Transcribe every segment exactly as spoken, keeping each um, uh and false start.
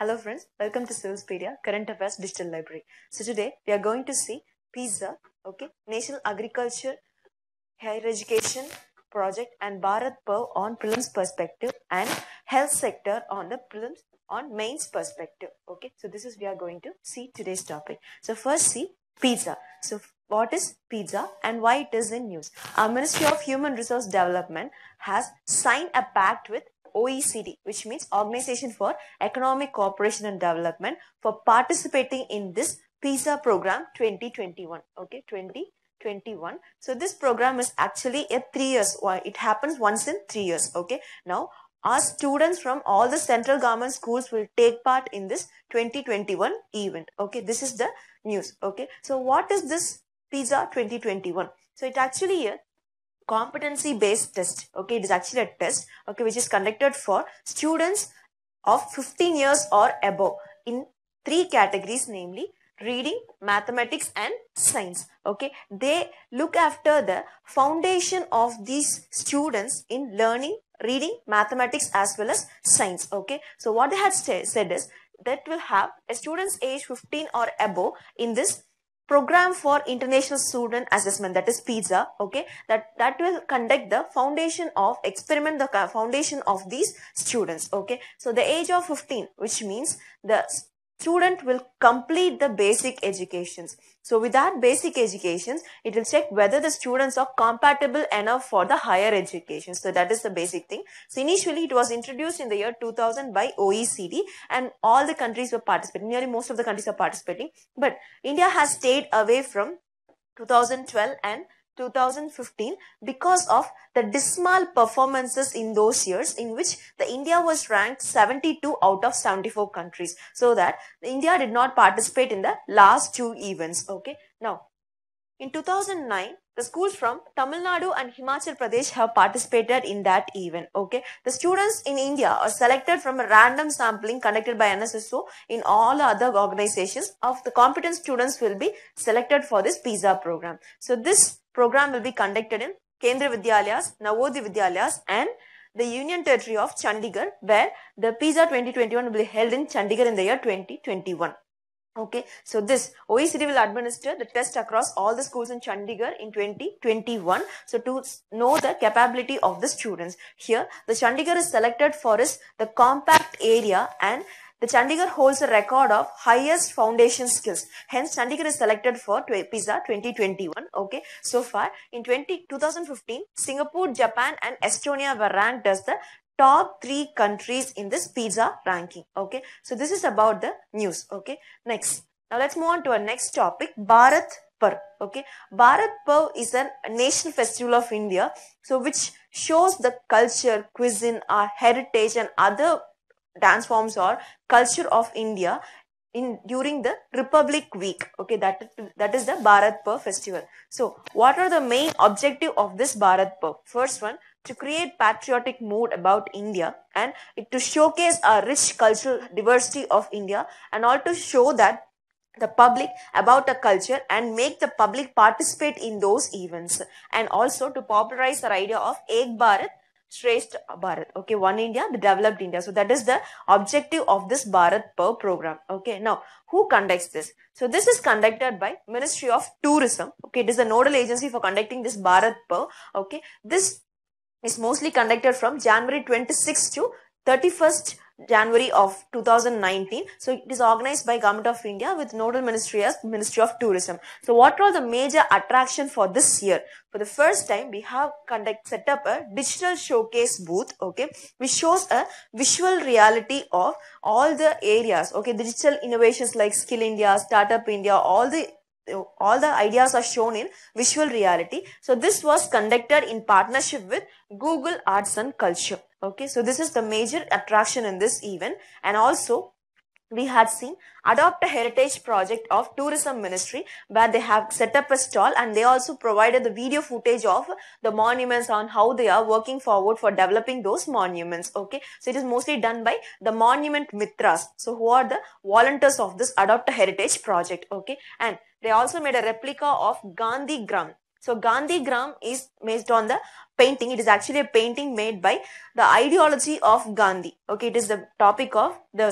Hello friends, welcome to Civilspedia Current Affairs Digital Library. So today we are going to see PISA, okay, National Agriculture Higher Education Project and Bharat Perv on prelims perspective and health sector on the prelims on mains perspective. Okay, so this is we are going to see today's topic. So first see PISA. So what is PISA and why it is in news? Our Ministry of Human Resource Development has signed a pact with O E C D, which means Organization for Economic Cooperation and Development, for participating in this PISA program twenty twenty-one. Okay, twenty twenty-one. So this program is actually a three years. It happens once in three years. Okay. Now our students from all the central government schools will take part in this twenty twenty-one event. Okay. This is the news. Okay. So what is this PISA twenty twenty-one? So it actually a competency based test. Okay. It is actually a test. Okay. Which is conducted for students of fifteen years or above in three categories, namely reading, mathematics and science. Okay, they look after the foundation of these students in learning, reading, mathematics as well as science. Okay, so what they had said is that will have a student's age fifteen or above in this program for international student assessment, that is PISA. Okay, that that will conduct the foundation of experiment the foundation of these students. Okay, so the age of fifteen, which means the student will complete the basic educations. So with that basic educations, it will check whether the students are compatible enough for the higher education. So that is the basic thing. So initially it was introduced in the year two thousand by O E C D and all the countries were participating. Nearly most of the countries are participating. But India has stayed away from two thousand twelve and two thousand fifteen because of the dismal performances in those years, in which the India was ranked seventy-two out of seventy-four countries. So that India did not participate in the last two events. Okay. Now, in two thousand nine, the schools from Tamil Nadu and Himachal Pradesh have participated in that event. Okay. The students in India are selected from a random sampling conducted by N S S O in all other organizations. Of the competent students will be selected for this PISA program. So this program will be conducted in Kendra Vidyalayas, Navodaya Vidyalayas and the Union Territory of Chandigarh, where the PISA twenty twenty-one will be held in Chandigarh in the year twenty twenty-one. Okay, so this O E C D will administer the test across all the schools in Chandigarh in twenty twenty-one. So to know the capability of the students, here the Chandigarh is selected for is the compact area, and the Chandigarh holds a record of highest foundation skills. Hence, Chandigarh is selected for PISA twenty twenty-one. Okay. So far, in twenty, twenty fifteen, Singapore, Japan and Estonia were ranked as the top three countries in this PISA ranking. Okay. So this is about the news. Okay. Next. Now let's move on to our next topic, Bharat Perv. Okay. Bharat Perv is a national festival of India. So which shows the culture, cuisine, our heritage and other dance forms or culture of India in during the Republic Week. Okay, that, that is the Bharat Perv festival. So what are the main objective of this Bharat Perv? First one, to create patriotic mood about India and it to showcase a rich cultural diversity of India, and also show that the public about a culture and make the public participate in those events, and also to popularize the idea of Ek Bharat Shresth Bharat. Okay, one India, the developed India. So that is the objective of this Bharat Perv program. Okay, now who conducts this? So this is conducted by Ministry of Tourism. Okay, it is the nodal agency for conducting this Bharat Perv. Okay, this is mostly conducted from January twenty-sixth to thirty-first January of two thousand nineteen. So it is organized by Government of India with nodal ministry as Ministry of Tourism. So what are the major attraction for this year? For the first time, we have conduct set up a digital showcase booth, okay, which shows a visual reality of all the areas. Okay, digital innovations like Skill India, Startup India, all the all the ideas are shown in visual reality. So this was conducted in partnership with Google Arts and Culture. Okay, so this is the major attraction in this event. And also we had seen Adopt a Heritage project of Tourism Ministry, where they have set up a stall and they also provided the video footage of the monuments on how they are working forward for developing those monuments. Okay, so it is mostly done by the Monument Mitras. So who are the volunteers of this Adopt a Heritage project. Okay, and they also made a replica of Gandhi Gram. So Gandhi Gram is based on the painting. It is actually a painting made by the ideology of Gandhi. Okay, it is the topic of the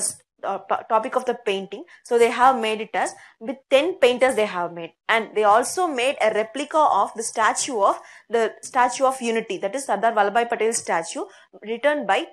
uh, topic of the painting. So they have made it as with ten painters they have made, and they also made a replica of the statue of the Statue of Unity, that is Sardar Vallabhbhai Patel's statue, written by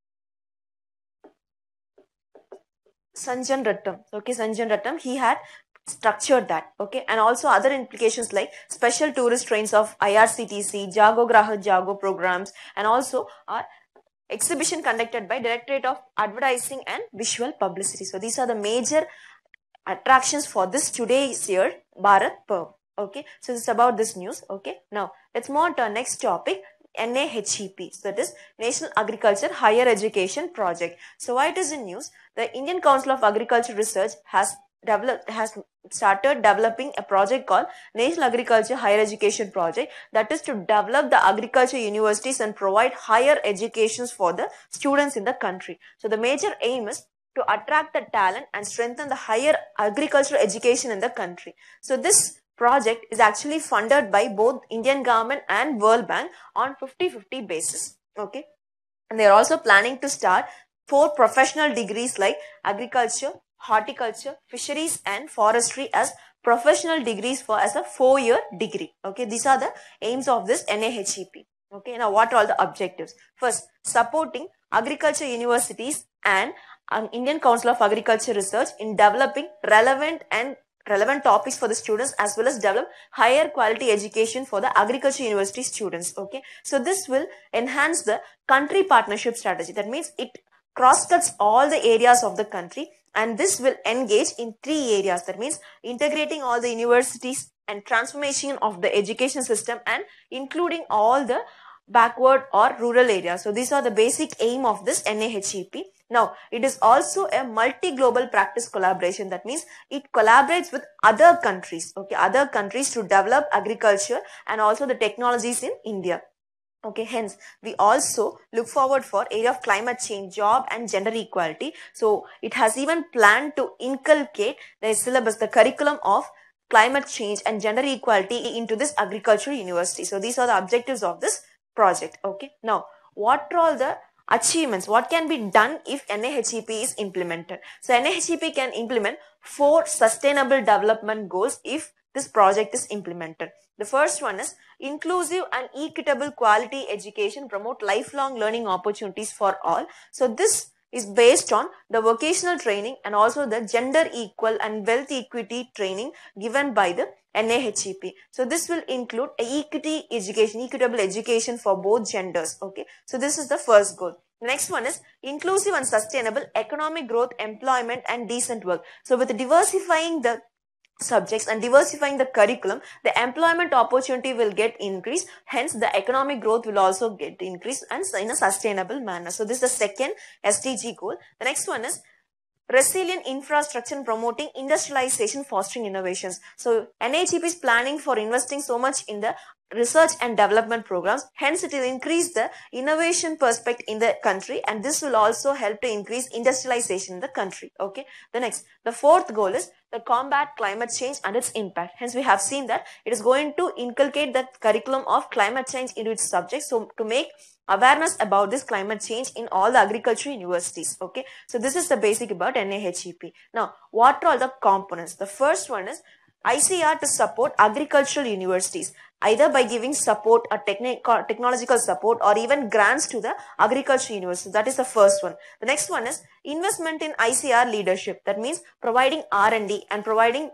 Sanjan Rattam. Okay, Sanjan Rattam, he had structured that. Okay, and also other implications like special tourist trains of I R C T C, Jago Grahak Jago programs, and also our exhibition conducted by Directorate of Advertising and Visual Publicity. So these are the major attractions for this today's year Bharat Perv. Okay, so this is about this news. Okay, now let's move on to our next topic, N A H E P, so that is National Agriculture Higher Education Project. So why it is in news? The Indian Council of Agriculture Research has developed has started developing a project called National Agriculture Higher Education Project, that is to develop the agriculture universities and provide higher educations for the students in the country. So the major aim is to attract the talent and strengthen the higher agricultural education in the country. So this project is actually funded by both Indian government and World Bank on fifty fifty basis. Okay, and they are also planning to start four professional degrees like agriculture, horticulture, fisheries and forestry as professional degrees for as a four-year degree. Okay, these are the aims of this N A H E P. Okay, now what are all the objectives? First, supporting agriculture universities and um, Indian Council of Agriculture Research in developing relevant and relevant topics for the students, as well as develop higher quality education for the agriculture university students. Okay, so this will enhance the country partnership strategy. That means it cross-cuts all the areas of the country, and this will engage in three areas. That means integrating all the universities and transformation of the education system and including all the backward or rural areas. So these are the basic aim of this N A H E P. Now, it is also a multi-global practice collaboration. That means it collaborates with other countries, okay, other countries to develop agriculture and also the technologies in India. Okay, hence we also look forward for area of climate change, job and gender equality. So it has even planned to inculcate the syllabus, the curriculum of climate change and gender equality into this agricultural university. So these are the objectives of this project. Okay, now what are all the achievements? What can be done if N A H E P is implemented? So N A H E P can implement four sustainable development goals if this project is implemented. The first one is inclusive and equitable quality education, promote lifelong learning opportunities for all. So this is based on the vocational training and also the gender equal and wealth equity training given by the N A H E P. So this will include a equity education, equitable education for both genders. Okay, so this is the first goal. Next one is inclusive and sustainable economic growth, employment and decent work. So with diversifying the subjects and diversifying the curriculum, the employment opportunity will get increased, hence the economic growth will also get increased and in a sustainable manner. So this is the second S D G goal. The next one is resilient infrastructure and promoting industrialization, fostering innovations. So N A H E P is planning for investing so much in the research and development programs, hence it will increase the innovation perspective in the country, and this will also help to increase industrialization in the country. Okay, the next, the fourth goal is the combat climate change and its impact. Hence we have seen that it is going to inculcate the curriculum of climate change into its subject, so to make awareness about this climate change in all the agriculture universities. Okay, so this is the basic about N A H E P. Now what are all the components? The first one is I C R to support agricultural universities, either by giving support or technical, technological support or even grants to the agriculture university. That is the first one. The next one is investment in I C R leadership. That means providing R and D and providing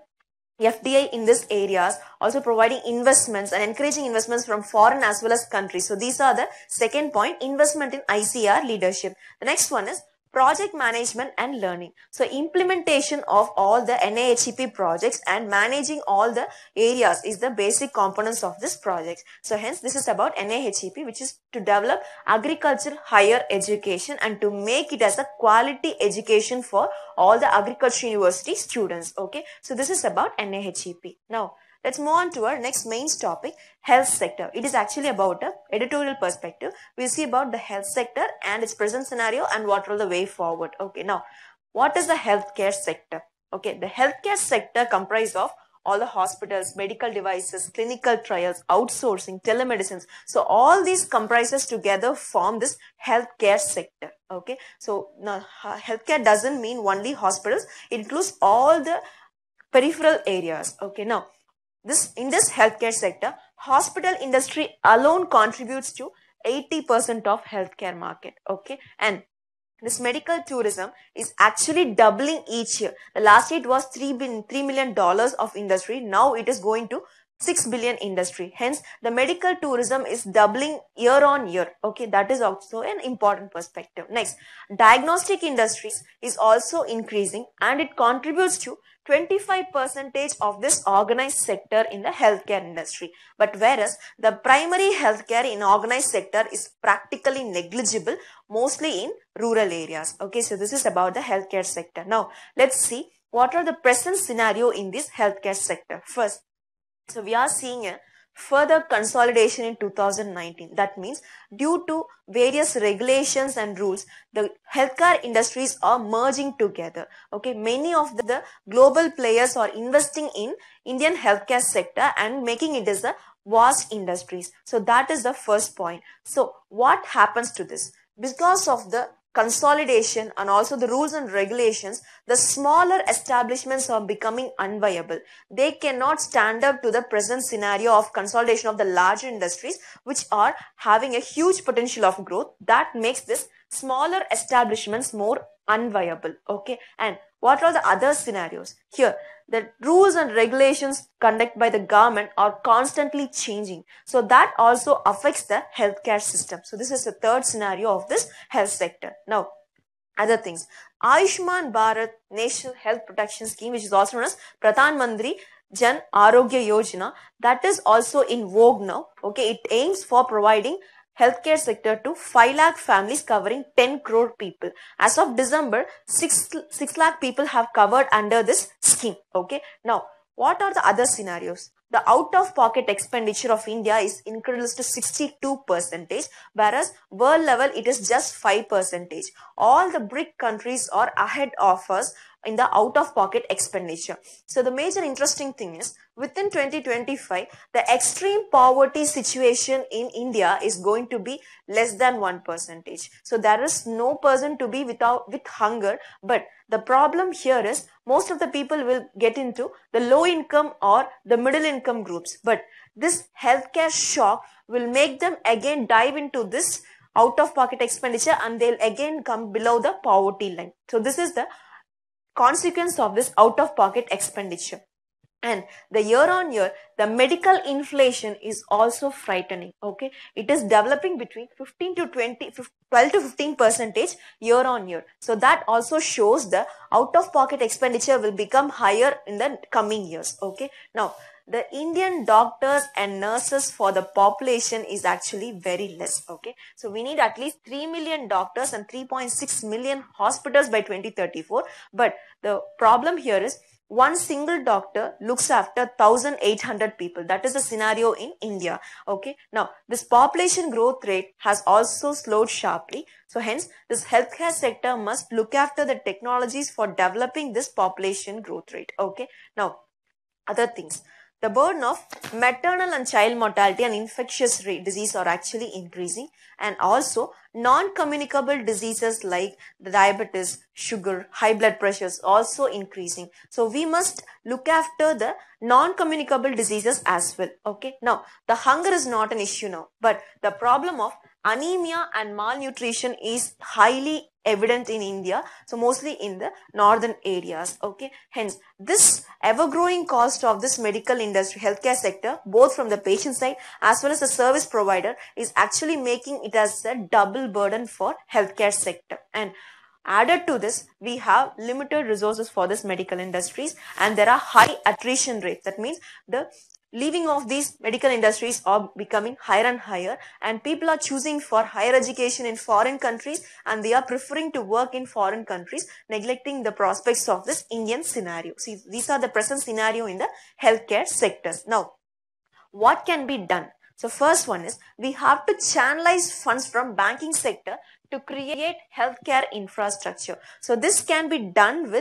F D I in these areas, also providing investments and encouraging investments from foreign as well as countries. So these are the second point, investment in I C R leadership. The next one is project management and learning. So implementation of all the N A H E P projects and managing all the areas is the basic components of this project. So hence this is about N A H E P, which is to develop agriculture higher education and to make it as a quality education for all the agriculture university students. Okay, so this is about N A H E P. Now let's move on to our next main topic, health sector. It is actually about a editorial perspective. We'll see about the health sector and its present scenario and what are the way forward. Okay, now what is the healthcare sector? Okay, the healthcare sector comprises of all the hospitals, medical devices, clinical trials, outsourcing, telemedicine. So all these comprises together form this healthcare sector. Okay, so now healthcare doesn't mean only hospitals, it includes all the peripheral areas. Okay, now this in this healthcare sector, hospital industry alone contributes to eighty percent of healthcare market. Okay, and this medical tourism is actually doubling each year. The last year it was three million dollars of industry. Now it is going to six billion industry. Hence, the medical tourism is doubling year on year. Okay, that is also an important perspective. Next, diagnostic industries is also increasing and it contributes to twenty-five percent of this organized sector in the healthcare industry. But whereas the primary healthcare in organized sector is practically negligible, mostly in rural areas. Okay, so this is about the healthcare sector. Now, let's see what are the present scenario in this healthcare sector. First, so we are seeing a further consolidation in two thousand nineteen. That means due to various regulations and rules, the healthcare industries are merging together. Okay, many of the, the global players are investing in Indian healthcare sector and making it as a vast industries. So that is the first point. So what happens to this? Because of the consolidation and also the rules and regulations, the smaller establishments are becoming unviable. They cannot stand up to the present scenario of consolidation of the larger industries, which are having a huge potential of growth. That makes this smaller establishments more unviable. Okay, and what are the other scenarios? Here, the rules and regulations conducted by the government are constantly changing. So that also affects the healthcare system. So this is the third scenario of this health sector. Now, other things. Ayushman Bharat National Health Protection Scheme, which is also known as Pradhan Mantri Jan Arogya Yojana, that is also in vogue now. Okay, it aims for providing healthcare sector to five lakh families covering ten crore people. As of December, six, six lakh people have covered under this scheme. Okay. Now, what are the other scenarios? The out-of-pocket expenditure of India is increased to sixty-two percent, whereas world level it is just five percent. All the BRIC countries are ahead of us in the out-of-pocket expenditure. So the major interesting thing is, within twenty twenty-five, the extreme poverty situation in India is going to be less than one percent. So there is no person to be without with hunger, but the problem here is most of the people will get into the low income or the middle income groups. But this healthcare shock will make them again dive into this out-of-pocket expenditure and they'll again come below the poverty line. So this is the consequence of this out-of-pocket expenditure. And the year on year, the medical inflation is also frightening. Okay, it is developing between fifteen to twenty, twelve to fifteen percentage year on year. So that also shows the out-of-pocket expenditure will become higher in the coming years. Okay, now the Indian doctors and nurses for the population is actually very less. Okay, so we need at least three million doctors and three point six million hospitals by twenty thirty-four. But the problem here is one single doctor looks after one thousand eight hundred people. That is the scenario in India. Okay. Now, this population growth rate has also slowed sharply. So, hence, this healthcare sector must look after the technologies for developing this population growth rate. Okay. Now, other things. The burden of maternal and child mortality and infectious disease are actually increasing, and also non-communicable diseases like the diabetes, sugar, high blood pressure is also increasing. So we must look after the non-communicable diseases as well. Okay. Now, the hunger is not an issue now, but the problem of anemia and malnutrition is highly evident in India, so mostly in the northern areas. Okay, hence this ever-growing cost of this medical industry, healthcare sector, both from the patient side as well as the service provider, is actually making it as a double burden for healthcare sector. And added to this, we have limited resources for this medical industries, and there are high attrition rates. That means the leaving of these medical industries are becoming higher and higher, and people are choosing for higher education in foreign countries, and they are preferring to work in foreign countries, neglecting the prospects of this Indian scenario. See, these are the present scenario in the healthcare sectors. Now, what can be done? So first one is, we have to channelize funds from banking sector to create healthcare infrastructure. So this can be done with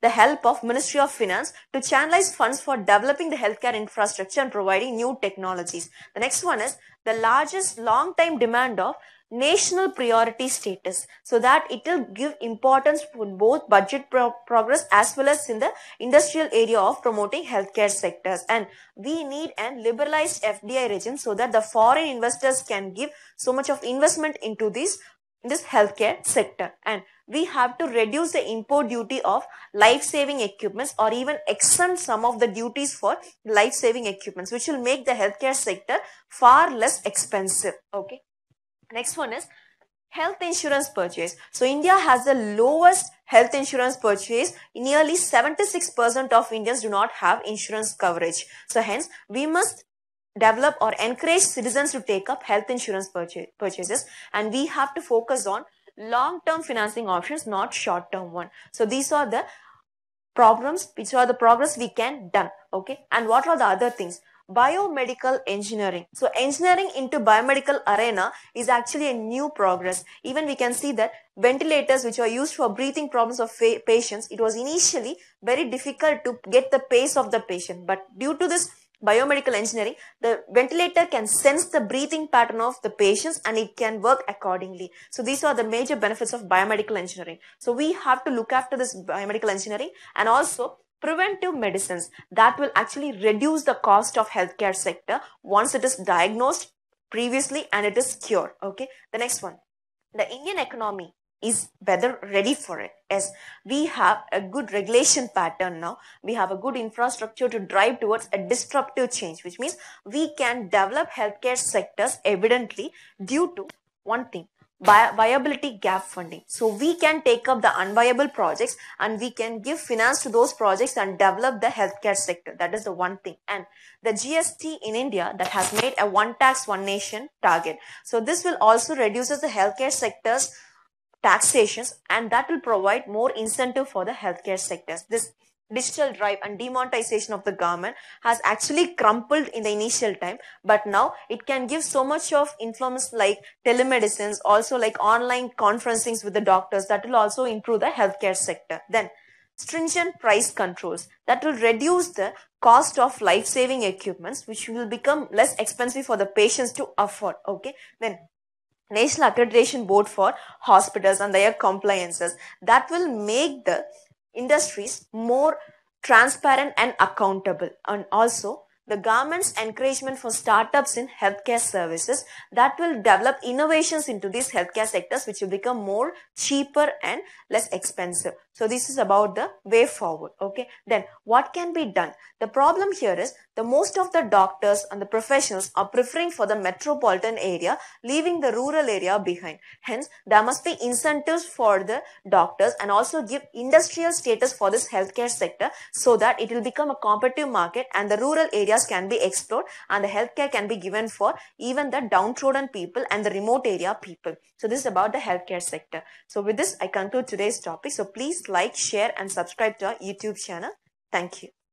the help of Ministry of Finance to channelize funds for developing the healthcare infrastructure and providing new technologies. The next one is the largest long-time demand of national priority status, so that it will give importance for both budget pro progress as well as in the industrial area of promoting healthcare sectors. And we need an liberalized F D I regime so that the foreign investors can give so much of investment into this this healthcare sector. And we have to reduce the import duty of life-saving equipments, or even exempt some of the duties for life-saving equipments, which will make the healthcare sector far less expensive. Okay. Next one is health insurance purchase. So India has the lowest health insurance purchase. Nearly seventy-six percent of Indians do not have insurance coverage. So hence we must develop or encourage citizens to take up health insurance purchase, purchases, and we have to focus on long-term financing options, not short-term one. So these are the problems, which are the progress we can done. Okay. And what are the other things? Biomedical engineering. So engineering into biomedical arena is actually a new progress. Even we can see that ventilators, which are used for breathing problems of patients, it was initially very difficult to get the pace of the patient. But due to this biomedical engineering, the ventilator can sense the breathing pattern of the patients and it can work accordingly. So these are the major benefits of biomedical engineering. So we have to look after this biomedical engineering, and also preventive medicines that will actually reduce the cost of healthcare sector once it is diagnosed previously and it is cured. Okay. The next one, the Indian economy is better ready for it. As we have a good regulation pattern now, we have a good infrastructure to drive towards a disruptive change, which means we can develop healthcare sectors evidently due to one thing, viability gap funding. So we can take up the unviable projects and we can give finance to those projects and develop the healthcare sector. That is the one thing. And the G S T in India that has made a one tax one nation target. So this will also reduces the healthcare sector's taxations, and that will provide more incentive for the healthcare sectors. This digital drive and demonetization of the government has actually crumpled in the initial time, but now it can give so much of influence like telemedicines, also like online conferencing with the doctors, that will also improve the healthcare sector. Then stringent price controls that will reduce the cost of life-saving equipments, which will become less expensive for the patients to afford. Okay. Then National Accreditation Board for hospitals and their compliances that will make the industries more transparent and accountable. And also the government's encouragement for startups in healthcare services that will develop innovations into these healthcare sectors, which will become more cheaper and less expensive. So this is about the way forward. Okay. Then what can be done? The problem here is the most of the doctors and the professionals are preferring for the metropolitan area, leaving the rural area behind. Hence, there must be incentives for the doctors and also give industrial status for this healthcare sector so that it will become a competitive market and the rural areas can be explored and the healthcare can be given for even the downtrodden people and the remote area people. So this is about the healthcare sector. So with this, I conclude today's topic. So please like, share and subscribe to our YouTube channel. Thank you.